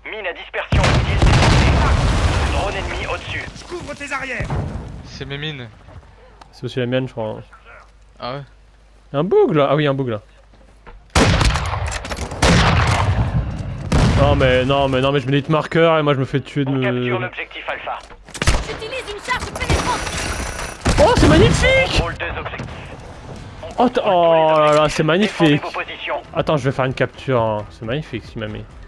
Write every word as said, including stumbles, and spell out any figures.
Mine à dispersion utile détectée. Drone ennemi au-dessus. Couvre tes arrières. C'est mes mines. C'est aussi la mienne, je crois. Ah ouais. Y'a un bug là? Ah oui, y'a un bug là. Non mais non mais non mais je mets des marqueurs et moi je me fais tuer de On me... capture l'objectif Alpha. J'utilise une charge pénétrante. Oh c'est magnifique! Contrôle deux objectifs. Oh, oh là là c'est magnifique! Défendez vos positions. Attends je vais faire une capture, hein. C'est magnifique ce qu'il m'a mis.